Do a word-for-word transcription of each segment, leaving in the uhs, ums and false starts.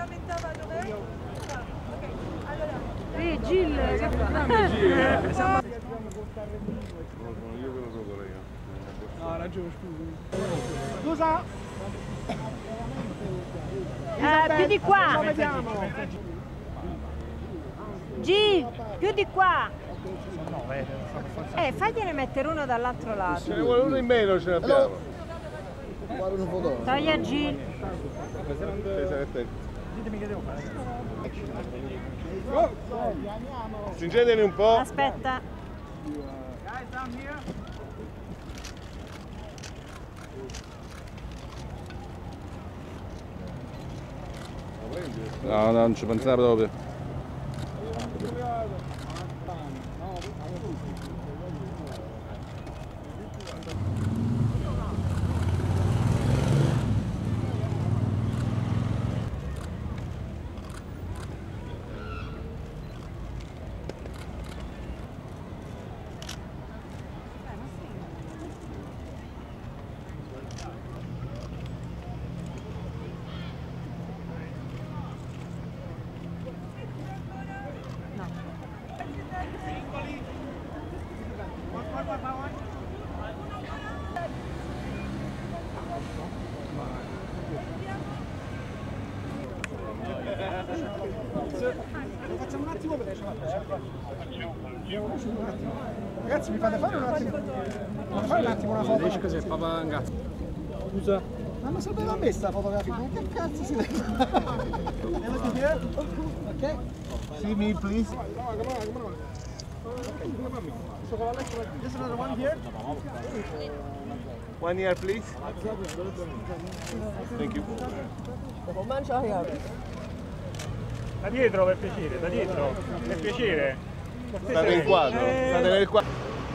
Ehi Gil, che fa? No, ha ragione, scusa. Scusa? Eh, più di qua! Gil, più di qua! Eh, fagliene mettere uno dall'altro lato. Ce ne vuole uno in meno, ce l'abbiamo. Togli a Gil. Ditemi che devo fare. Oh. Stringetene un po'. Aspetta. No, no, non ci pensavo proprio. Lo facciamo un attimo perché ragazzi, mi fate fare un attimo fare un attimo una foto. Dici cos'è, papà ragazzi? Scusa. Ma non sapeva a me sta fotografia, ma che cazzo si deve fare? Ok? See me please. Come on, come on, come on. Okay. So just another one here. One here, please. Thank you. Da dietro per piacere, da dietro, per piacere. State in quadro, state nel quadro.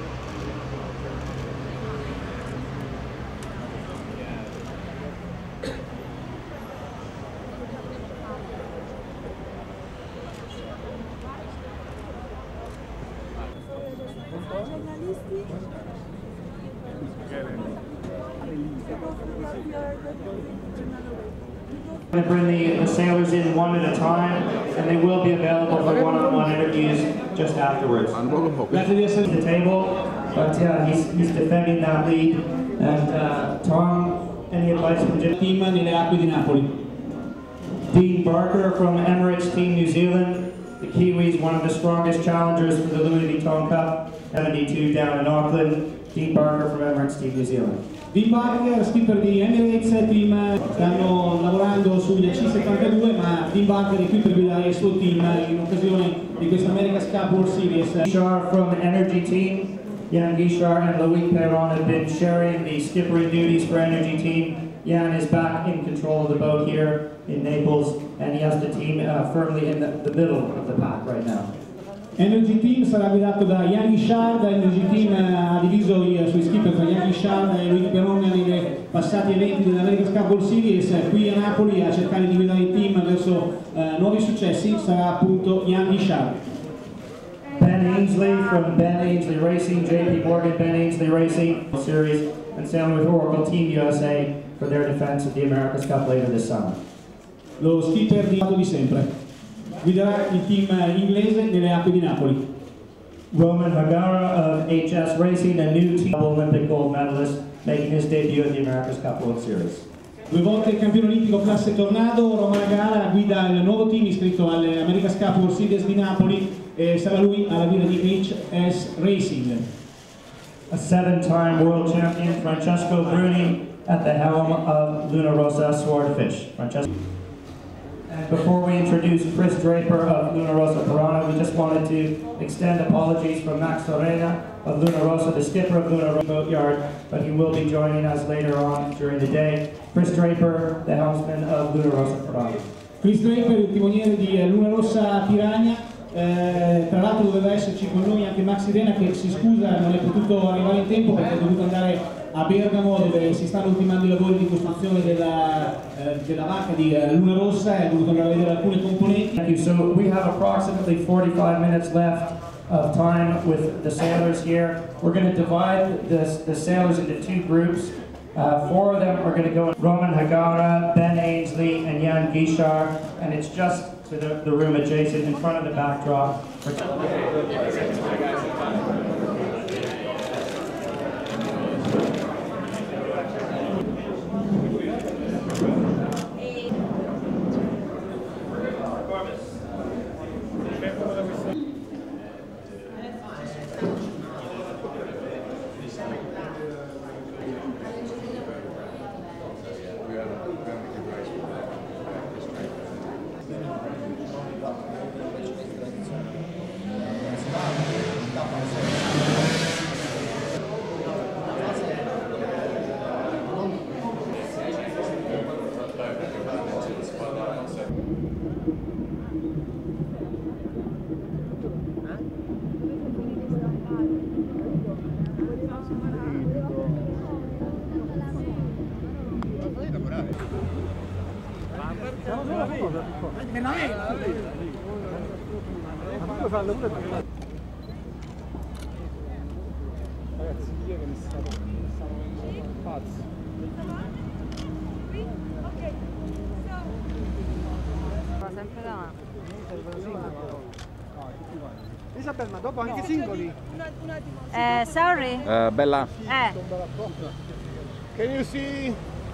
I'm going to bring the, the sailors in one at a time, and they will be available for one-on-one interviews just afterwards. The table, but yeah, he's, he's defending that lead. And uh, Tom, any advice from Jim? Team nelle acque di Napoli. Dean Barker from Emirates Team New Zealand. The Kiwis, one of the strongest challengers for the Louis Vuitton Cup, seventy-two down in Auckland. Dean Barker from Emirates Team New Zealand. Dean Barker, skipper di Emirates Team, stanno lavorando sugli A C settantadue, ma Dean Barker è qui per guidare il suo team in occasione di questa America's Cup World Series. Gishar from the Energy Team. Jan Gishar and Loic Perron have been sharing the skippering duties for Energy Team. Jan is back in control of the boat here in Naples, and he has the team uh, firmly in the, the middle of the pack right now. Energy Team sarà guidato da Jan Gishard. Energy Team ha diviso i suoi skipper tra Jan Gishard e Loic Perron nei passati eventi dell'America's Cup World Series. Qui a Napoli a cercare di guidare il team verso uh, nuovi successi sarà appunto Jan Gishard. Ben Ainsley from Ben Ainsley Racing, J P Morgan Ben Ainsley Racing Series, and sailing with Oracle Team U S A for their defense of the America's Cup later this summer. Lo skipper di, di sempre guiderà il team inglese nelle acque di Napoli. Roman Hagara of H S Racing, a new team Olympic gold medalist, making his debut at the America's Cup World Series. Due volte campione olimpico classe Tornado, Roman Hagara guida il nuovo team iscritto alle America's Cup World Series di Napoli e sarà lui alla guida di H S Racing. A seven-time world champion, Francesco Bruni, at the helm of Luna Rossa Swordfish. Francesco. Before we introduce Chris Draper of Luna Rossa Piranha, we just wanted to extend apologies from Max Sorena of Luna Rossa, the skipper of Luna Rossa Boatyard, but he will be joining us later on during the day. Chris Draper, the helmsman of Luna Rossa Piranha. Chris Draper, il timoniere di Luna Rossa Piranha. Eh, tra l'altro doveva esserci con noi anche Max Sirena, che si scusa, non è potuto arrivare in tempo perché è dovuto andare a Bergamo, dove si stanno ultimando i lavori di costruzione della, eh, della vacca di eh, Luna Rossa, e è dovuto andare a vedere alcune componenti. Thank you. So we have approximately forty-five minutes left of time with the sailors here. We're going to divide the, the sailors into two groups. Uh, four of them are going to go, Roman Hagara, Ben Ainsley, and Jan Guichard, and it's just to the, the room adjacent in front of the backdrop. Ragazzi, chi è che mi stanno pazzi? Ma sempre davanti. Isabella, ma dopo anche singoli? Eh, sorry? Uh, bella. Eh. Can you see?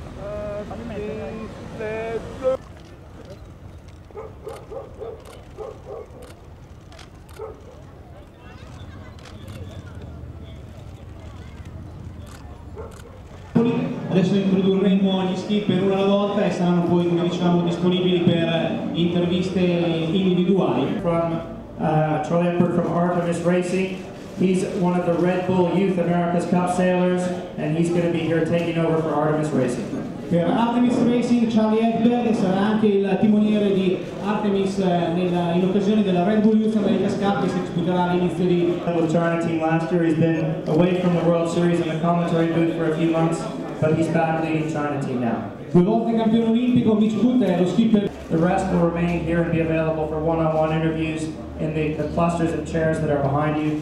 Adesso introdurremo gli skipper uno alla volta e saranno poi, come diciamo, disponibili per interviste individuali. From uh, Troy Epert from Artemis Racing. He's one of the Red Bull Youth America's Cup sailors, and he's going to be here taking over for Artemis Racing. Per Artemis Racing, Charlie Ekberg sarà anche il timoniere di Artemis nella, in occasione della Red Bull Youth America's Cup che si disputerà all'inizio di... With China team last year, he's been away from the World Series in the commentary booth for a few months, but he's back leading China team now. Due volte campione olimpico, Mitch Butt è lo skipper. The rest will remain here and be available for one-on-one interviews in the, the clusters of chairs that are behind you.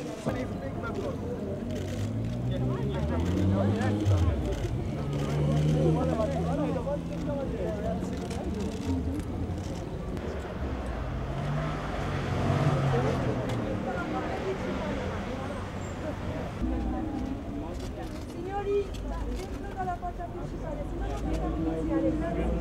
Signori, dentro dalla porta principale, se no non potete iniziare.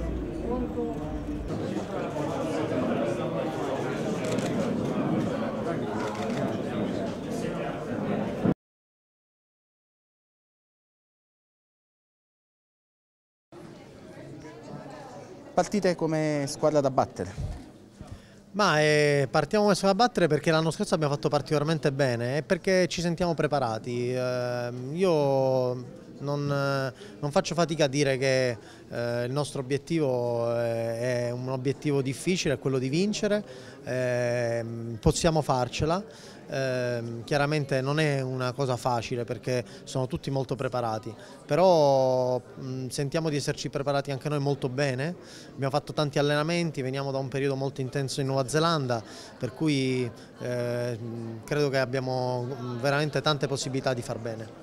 Partite come squadra da battere? Ma eh, partiamo come squadra da battere perché l'anno scorso abbiamo fatto particolarmente bene e perché ci sentiamo preparati. Eh, io non, non faccio fatica a dire che eh, il nostro obiettivo è, è un obiettivo difficile, è quello di vincere, eh, possiamo farcela. Eh, chiaramente non è una cosa facile perché sono tutti molto preparati, però mh, sentiamo di esserci preparati anche noi molto bene. Abbiamo fatto tanti allenamenti, veniamo da un periodo molto intenso in Nuova Zelanda, per cui eh, credo che abbiamo veramente tante possibilità di far bene.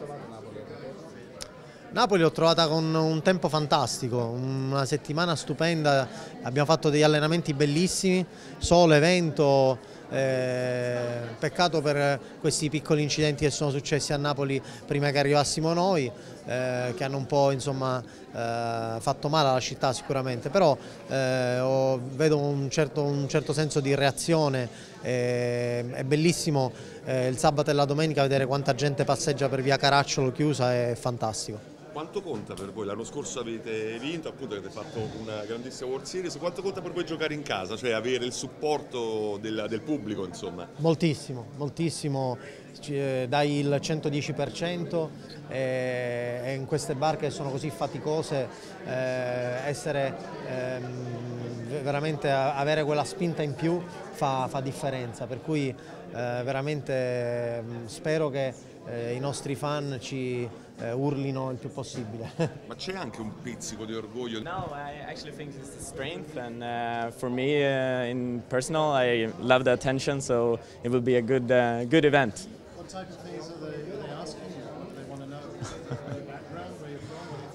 Napoli l'ho trovata con un tempo fantastico, una settimana stupenda, abbiamo fatto degli allenamenti bellissimi, sole, vento, eh, peccato per questi piccoli incidenti che sono successi a Napoli prima che arrivassimo noi, eh, che hanno un po' insomma, eh, fatto male alla città sicuramente, però eh, ho, vedo un certo, un certo senso di reazione, eh, è bellissimo eh, il sabato e la domenica vedere quanta gente passeggia per via Caracciolo chiusa, è fantastico. Quanto conta per voi? L'anno scorso avete vinto, appunto avete fatto una grandissima World Series, quanto conta per voi giocare in casa, cioè avere il supporto del, del pubblico insomma? Moltissimo, moltissimo, dai il centodieci per cento e in queste barche che sono così faticose eh, essere eh, veramente avere quella spinta in più fa, fa differenza, per cui eh, veramente spero che eh, i nostri fan ci eh, urlino il più possibile. Ma c'è anche un pizzico di orgoglio? No, I actually think it's the strength, and uh, for me uh, in personal I love the attention, so it will be a good uh, good event. What type of things are they, are they asking you? What do they want to know? Their background, where you're from?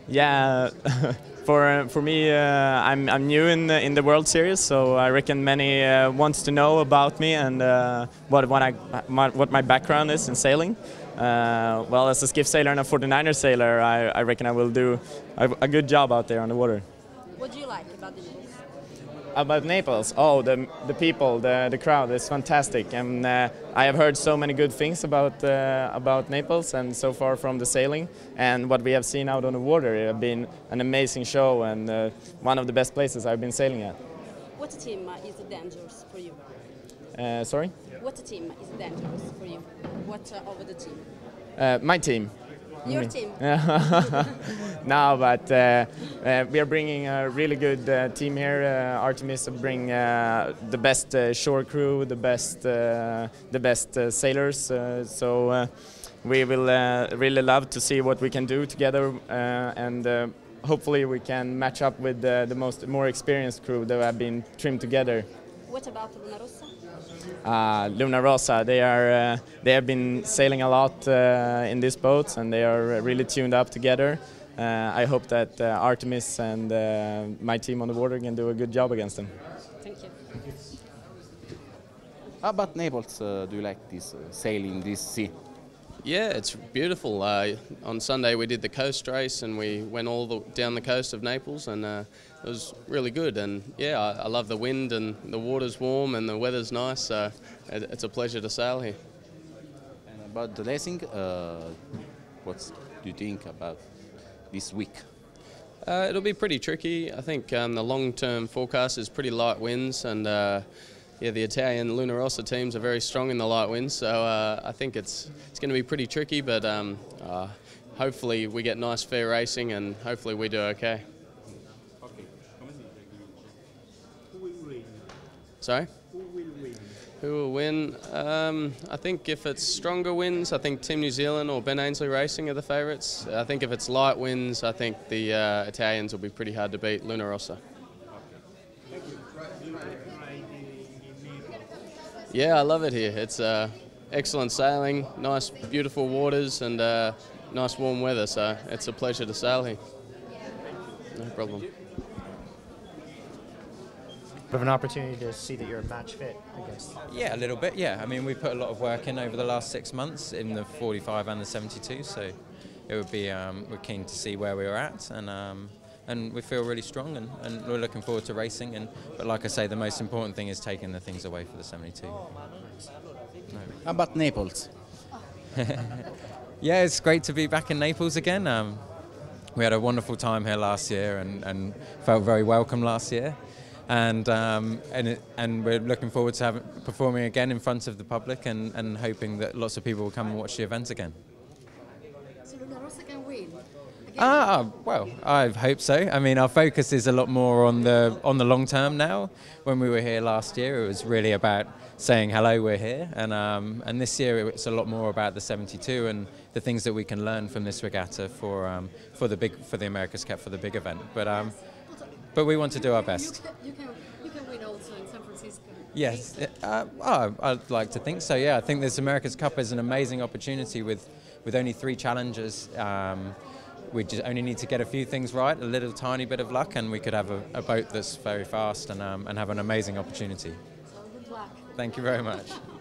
Yeah, for for me, uh, I'm I'm new in the, in the World Series, so I reckon many uh, wants to know about me and uh, what what I my, what my background is in sailing. Uh, well, as a skiff sailor and a forty-niner sailor, I, I reckon I will do a, a good job out there on the water. What do you like about the Naples? About Naples? Oh, the the people, the the crowd is fantastic, and uh, I have heard so many good things about uh, about Naples, and so far from the sailing and what we have seen out on the water, it has been an amazing show and uh, one of the best places I've been sailing at. What team uh, is dangerous for you? Uh, sorry? What team is dangerous for you? What uh, over the team? Uh, my team. Your Me. team? No, but uh, uh, we are bringing a really good uh, team here. Uh, Artemis bring uh, the best uh, shore crew, the best, uh, the best uh, sailors. Uh, so uh, we will uh, really love to see what we can do together, uh, and uh, hopefully we can match up with uh, the most more experienced crew that have been trimmed together. What about Luna Rossa? Uh, Luna Rossa, they are uh, they have been sailing a lot uh, in these boats, and they are really tuned up together. Uh, I hope that uh, Artemis and uh, my team on the water can do a good job against them. Thank you. How about Naples? Uh, do you like this uh, sailing this sea? Yeah, it's beautiful. Uh, on Sunday we did the coast race and we went all the, down the coast of Naples, and uh, it was really good. And yeah, I, I love the wind and the water's warm and the weather's nice, so it, it's a pleasure to sail here. And about the racing, uh, what do you think about this week? Uh, it'll be pretty tricky. I think um, the long-term forecast is pretty light winds, and uh, yeah, the Italian Luna Rossa teams are very strong in the light winds, so uh, I think it's it's going to be pretty tricky, but um, uh, hopefully we get nice fair racing and hopefully we do okay. Sorry? Who will win? Who will win? Um, I think if it's stronger winds, I think Team New Zealand or Ben Ainslie Racing are the favourites. I think if it's light winds, I think the uh, Italians will be pretty hard to beat, Luna Rossa. Yeah, I love it here. It's uh, excellent sailing, nice beautiful waters and uh, nice warm weather, so it's a pleasure to sail here. No problem. With an opportunity to see that you're match fit, I guess. Yeah, a little bit, yeah. I mean, we put a lot of work in over the last six months in the forty-five and the seventy-two, so it would be, um, we're keen to see where we were at, and um, and we feel really strong, and, and we're looking forward to racing. And but like I say, the most important thing is taking the things away for the seventy-two. No. How about Naples? Yeah, it's great to be back in Naples again. Um, we had a wonderful time here last year, and, and felt very welcome last year. And um, and, it, and we're looking forward to having, performing again in front of the public, and, and hoping that lots of people will come and watch the event again. So Luna Rossa can win? Ah, well, I hope so. I mean, our focus is a lot more on the on the long term now. When we were here last year, it was really about saying hello, we're here, and um, and this year it's a lot more about the seventy-two and the things that we can learn from this regatta for um, for the big for the America's Cup, for the big event. But um, but we want to do our best. You can, you can win also in San Francisco. Yes, uh, oh, I'd like to think so. Yeah, I think this America's Cup is an amazing opportunity with with only three challengers. Um, We just only need to get a few things right, a little tiny bit of luck, and we could have a, a boat that's very fast and, um, and have an amazing opportunity. So good luck. Thank you very much.